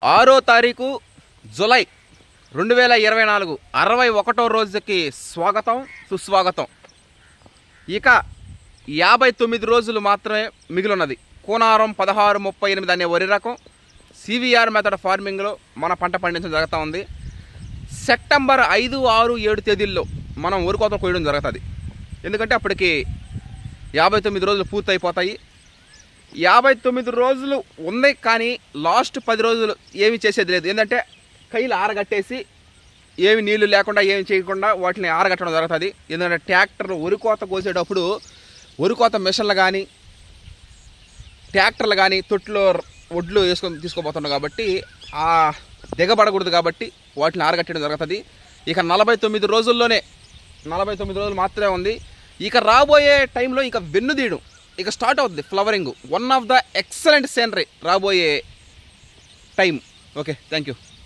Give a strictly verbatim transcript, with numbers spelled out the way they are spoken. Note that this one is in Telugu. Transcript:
ఆరో తారీఖు జూలై రెండు వేల ఇరవై నాలుగు అరవై ఒకటో రోజుకి స్వాగతం సుస్వాగతం. ఇక యాభై తొమ్మిది రోజులు మాత్రమే మిగిలిన్నది. కూనారం పదహారు ముప్పై ఎనిమిది అనే వరి రకం సివిఆర్ మెథడ్ ఫార్మింగ్లో మన పంట పండించడం జరుగుతూ ఉంది. సెప్టెంబర్ ఐదు ఆరు ఏడు తేదీల్లో మనం వరి కోత కోయడం జరుగుతుంది. ఎందుకంటే అప్పటికి యాభై తొమ్మిది రోజులు పూర్తయిపోతాయి. యాభై తొమ్మిది రోజులు ఉంది, కానీ లాస్ట్ పది రోజులు ఏమి చేసేది లేదు. ఏంటంటే కైలు ఆరగట్టేసి ఏమి నీళ్లు లేకుండా ఏమి చేయకుండా వాటిని ఆరగట్టడం జరుగుతుంది. ఎందుకంటే ట్రాక్టర్లు వరి కోత కోసేటప్పుడు వరి కోత మిషన్లు కానీ ట్రాక్టర్లు కానీ తొట్టులో ఒడ్లు వేసుకొని తీసుకోబోతున్నాం కాబట్టి ఆ దిగబడకూడదు, కాబట్టి వాటిని ఆరగట్టడం జరుగుతుంది. ఇక నలభై తొమ్మిది రోజుల్లోనే నలభై తొమ్మిది రోజులు మాత్రమే ఉంది. ఇక రాబోయే టైంలో ఇక వెన్ను తీయడం ఇక స్టార్ట్ అవుతుంది. Flowering one of the excellent scenery రాబోయే టైం. Okay, thank you.